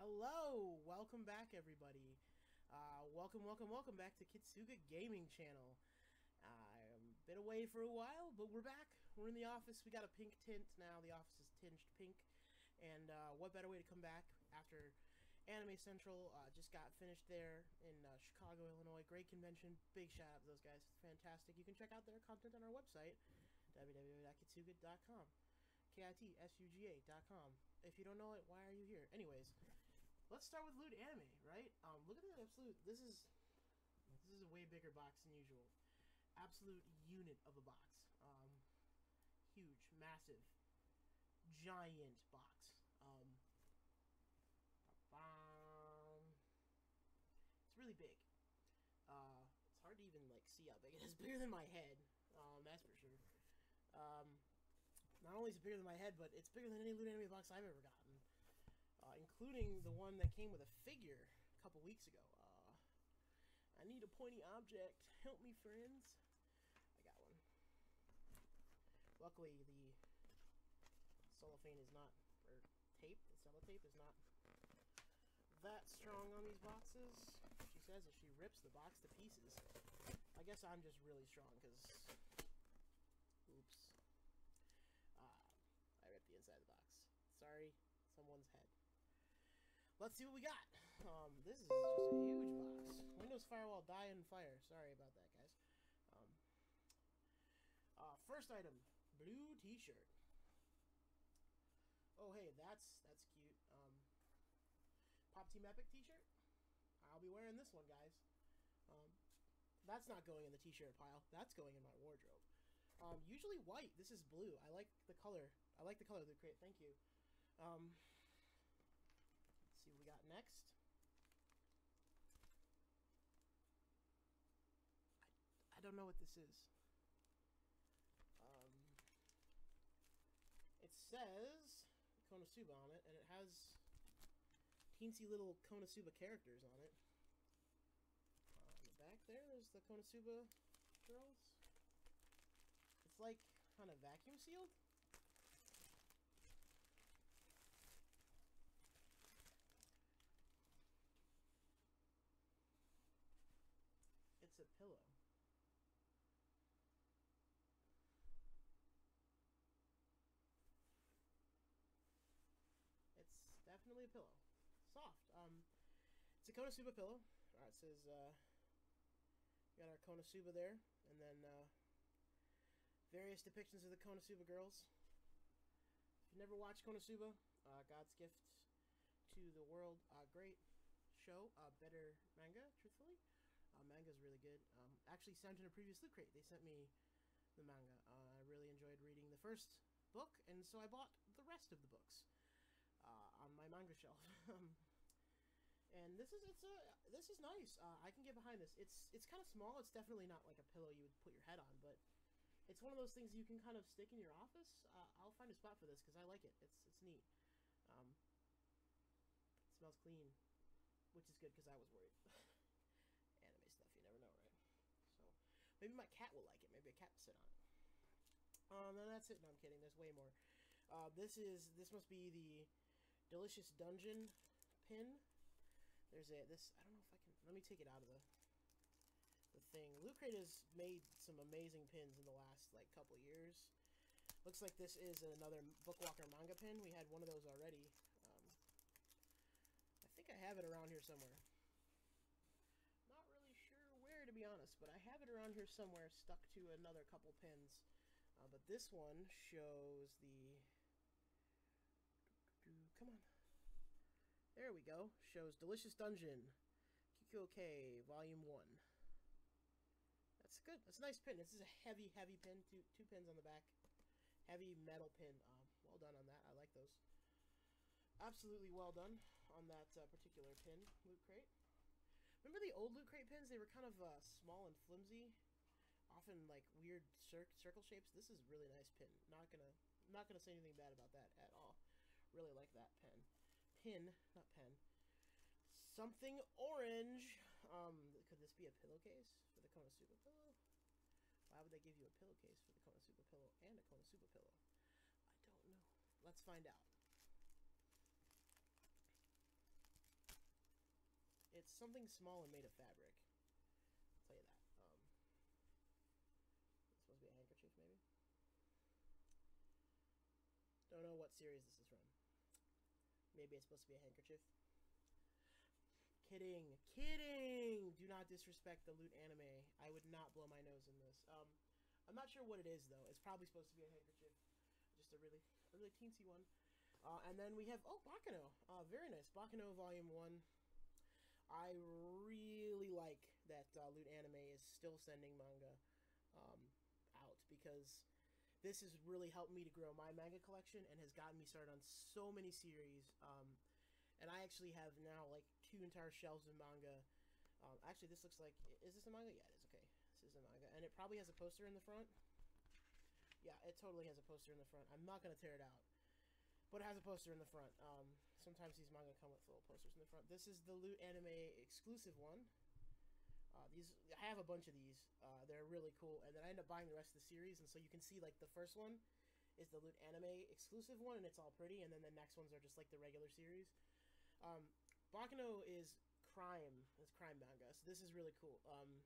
Hello, welcome back, everybody. Welcome back to Kitsuga Gaming Channel. I'm been away for a while, but we're back. We're in the office. We got a pink tint now. The office is tinged pink, and what better way to come back after Anime Central just got finished there in Chicago, Illinois. Great convention. Big shout out to those guys. Fantastic. You can check out their content on our website, www.kitsuga.com. KITSUGA.com. If you don't know it, why are you here? Anyways, let's start with Loot Anime, right? Look at that absolute. This is a way bigger box than usual. Absolute unit of a box. Huge, massive, giant box. It's really big. It's hard to even like see how big it is. Bigger than my head. That's for sure. Not only is it bigger than my head, but it's bigger than any Loot Anime box I've ever gotten. Including the one that came with a figure a couple weeks ago. I need a pointy object. Help me, friends. I got one. Luckily, the cellophane is not, or tape, the sellotape is not that strong on these boxes. She says that she rips the box to pieces. I guess I'm just really strong, because... Oops. I ripped the inside of the box. Sorry, someone's head. Let's see what we got. This is just a huge box. Windows Firewall die in fire. Sorry about that, guys. First item, blue T-shirt. Oh, hey, that's cute. Pop Team Epic T-shirt. I'll be wearing this one, guys. That's not going in the T-shirt pile. That's going in my wardrobe. Usually white. This is blue. I like the color. I like the color of the crate. Thank you. Let's see what we got next. I don't know what this is. It says Konosuba on it, and it has teensy little Konosuba characters on it. On the back there's the Konosuba girls. It's like kind of vacuum sealed. It's a pillow. It's definitely a pillow. Soft. It's a Konosuba pillow. Alright, it says, we got our Konosuba there, and then, various depictions of the Konosuba girls. If you never watched Konosuba, God's gift to the world, great show, better manga, truthfully. Manga's really good. Actually sent in a previous Loot Crate. They sent me the manga. I really enjoyed reading the first book, and so I bought the rest of the books on my manga shelf. And this is nice. I can get behind this. It's kind of small. It's definitely not like a pillow you would put your head on, but it's one of those things you can kind of stick in your office. I'll find a spot for this because I like it. It's neat. It smells clean, which is good because I was worried. Anime stuff, you never know, right? So maybe my cat will like it. Maybe a cat will sit on it. Then that's it. No, I'm kidding. There's way more. This must be the Delicious Dungeon pin. There's this. I don't know if I can. Let me take it out of the thing. Loot Crate has made some amazing pins in the last like couple years. Looks like this is another Bookwalker manga pin. We had one of those already. I think I have it around here somewhere. Not really sure where, to be honest, but I have it around here somewhere stuck to another couple pins. But this one shows the... Come on. There we go. Shows Delicious Dungeon. Kikyo-K, Volume 1. That's good. That's a nice pin. This is a heavy, heavy pin. Two pins on the back. Heavy metal pin. Well done on that. I like those. Absolutely well done on that particular pin, Loot Crate. Remember the old Loot Crate pins? They were kind of small and flimsy, often like weird circle shapes. This is a really nice pin. Not gonna say anything bad about that at all. Really like that pin, not pen. Something orange. Could this be a pillowcase for the Konosuba pillow? Why would they give you a pillowcase for the Konosuba pillow and a Konosuba pillow? I don't know. Let's find out. It's something small and made of fabric. I'll tell you that. It's supposed to be a handkerchief, maybe? Don't know what series this is from. Maybe it's supposed to be a handkerchief. Kidding. Kidding! Do not disrespect the Loot Anime. I would not blow my nose in this. I'm not sure what it is, though. It's probably supposed to be a handkerchief. Just a really teensy one. And then we have, Baccano. Very nice. Baccano Volume 1. I really like that Loot Anime is still sending manga out, because this has really helped me to grow my manga collection and has gotten me started on so many series. And I actually have now like 2 entire shelves of manga. Actually, this looks like, is this a manga? Yeah, it is. Okay, this is a manga, and it probably has a poster in the front. Yeah, it totally has a poster in the front. I'm not gonna tear it out, but it has a poster in the front. Sometimes these manga come with little posters in the front. This is the Loot Anime exclusive one. I have a bunch of these. They're really cool, and then I end up buying the rest of the series, and so you can see like the first one is the Loot Anime exclusive one, and it's all pretty, and then the next ones are just like the regular series. Baccano is crime. It's crime manga, so this is really cool.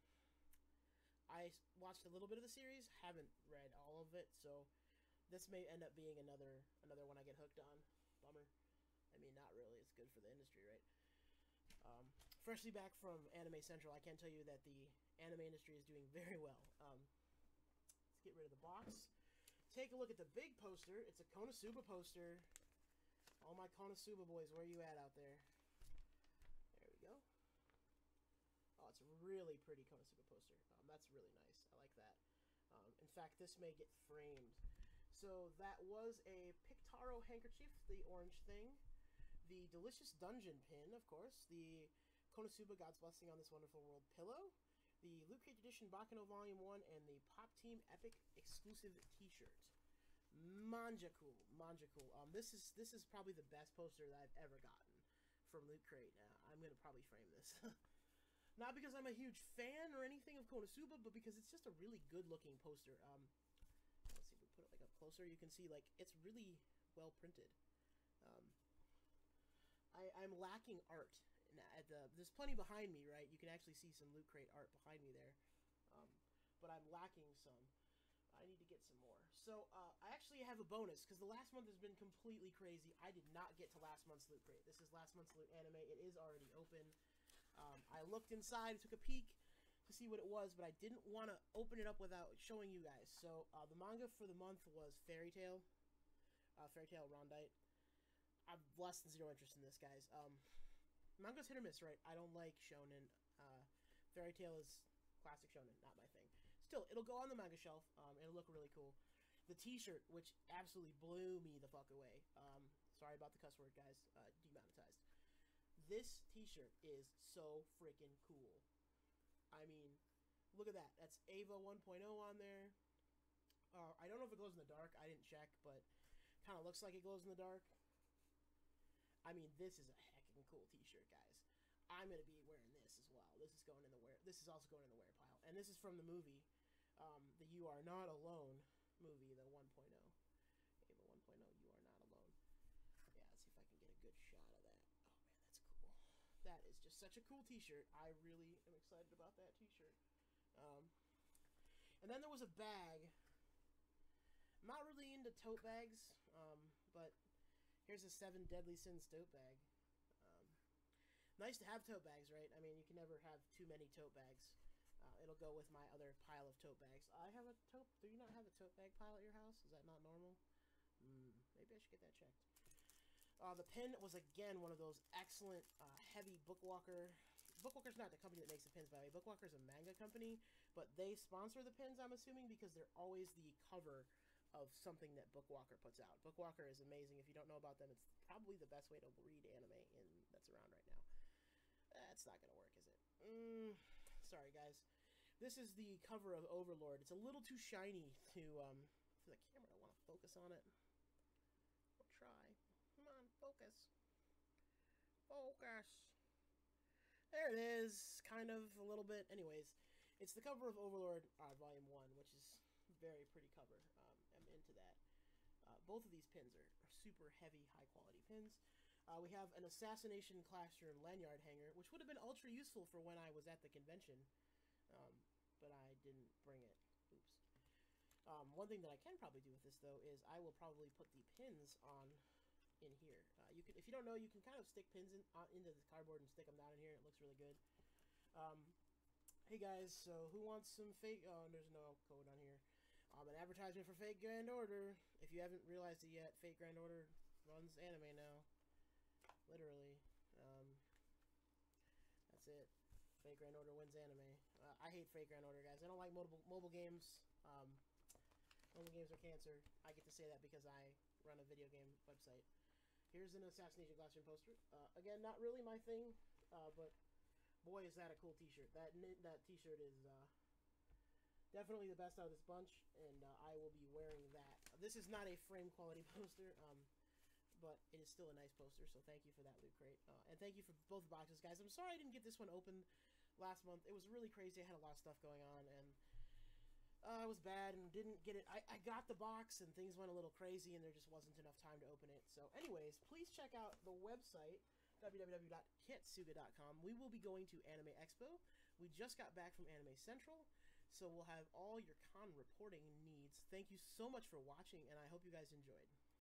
I watched a little bit of the series, haven't read all of it, so this may end up being another one I get hooked on. Bummer. I mean, not really. It's good for the industry, right? Freshly back from Anime Central, I can tell you that the anime industry is doing very well. Let's get rid of the box. Take a look at the big poster. It's a Konosuba poster. All my Konosuba boys, where are you at out there? There we go. Oh, it's a really pretty Konosuba poster. That's really nice. I like that. In fact, this may get framed. So that was a Pictaro handkerchief, the orange thing. The Delicious Dungeon pin, of course. The Konosuba God's Blessing on This Wonderful World pillow. The Loot Crate Edition Baccano Volume 1, and the Pop Team Epic exclusive t-shirt. Manja cool. This is probably the best poster that I've ever gotten from Loot Crate. I'm going to probably frame this. Not because I'm a huge fan or anything of Konosuba, but because it's just a really good-looking poster. Let's see if we put it like up closer. You can see like it's really well printed. I'm lacking art. There's plenty behind me, right? You can actually see some Loot Crate art behind me there, but I'm lacking some. I need to get some more. So I actually have a bonus, because the last month has been completely crazy. I did not get to last month's Loot Crate. This is last month's Loot Anime. It is already open. I looked inside, took a peek to see what it was, but I didn't want to open it up without showing you guys. So the manga for the month was Fairy Tail. Fairy Tail Rondite. I've less than zero interest in this, guys. Manga's hit or miss, right? I don't like shonen. Fairy Tail is classic shonen, not my thing. Still, it'll go on the manga shelf. It'll look really cool. The t-shirt, which absolutely blew me the fuck away. Sorry about the cuss word, guys. Demonetized. This t-shirt is so freaking cool. I mean, look at that. That's Ava 1.0 on there. I don't know if it glows in the dark. I didn't check, but kind of looks like it glows in the dark. I mean, this is a heckin' cool t-shirt, guys. I'm gonna be wearing this as well. This is going in the wear. This is also going in the wear pile, and this is from the movie, the You Are Not Alone movie, the 1.0. Ava 1.0. You Are Not Alone. Yeah, let's see if I can get a good shot of that. Oh man, that's cool. That is just such a cool t-shirt. I really am excited about that t-shirt. And then there was a bag. I'm not really into tote bags, but here's a 7 Deadly Sins tote bag. Nice to have tote bags, right? I mean, you can never have too many tote bags. It'll go with my other pile of tote bags. I have a tote... Do you not have a tote bag pile at your house? Is that not normal? Maybe I should get that checked. The pin was, again, one of those excellent, heavy Bookwalker... Bookwalker's not the company that makes the pins, by the way. Bookwalker's a manga company, but they sponsor the pins, I'm assuming, because they're always the cover of something that Bookwalker puts out. Bookwalker is amazing. If you don't know about them, it's probably the best way to read anime that's around right now. That's not going to work, is it? Sorry, guys. This is the cover of Overlord. It's a little too shiny to, for the camera to want to focus on it. I'll try. Come on, focus. Focus. There it is. Kind of, a little bit. Anyways, it's the cover of Overlord, Volume 1, which is a very pretty cover. I'm into that. Both of these pins are super heavy, high-quality pins. We have an Assassination Classroom lanyard hanger, which would have been ultra useful for when I was at the convention, but I didn't bring it. Oops. One thing that I can probably do with this, though, is I will probably put the pins on in here. You can, if you don't know, you can kind of stick pins into the cardboard and stick them down in here. It looks really good. Hey guys, so who wants some fake? Oh, there's no code on here. An advertisement for Fate Grand Order. If you haven't realized it yet, Fate Grand Order runs anime now. Literally. That's it. Fate Grand Order wins anime. I hate Fate Grand Order, guys. I don't like mobile games. Mobile games are cancer. I get to say that because I run a video game website. Here's an Assassination Classroom poster. Again, not really my thing, but boy, is that a cool t-shirt. That t-shirt is definitely the best out of this bunch, and I will be wearing that. This is not a frame quality poster, but it is still a nice poster, so thank you for that, Loot Crate. And thank you for both boxes, guys. I'm sorry I didn't get this one open last month. It was really crazy. I had a lot of stuff going on, and I was bad and didn't get it. I got the box, and things went a little crazy, and there just wasn't enough time to open it. So anyways, please check out the website, www.kitsuga.com. We will be going to Anime Expo. We just got back from Anime Central, so we'll have all your con reporting needs. Thank you so much for watching, and I hope you guys enjoyed.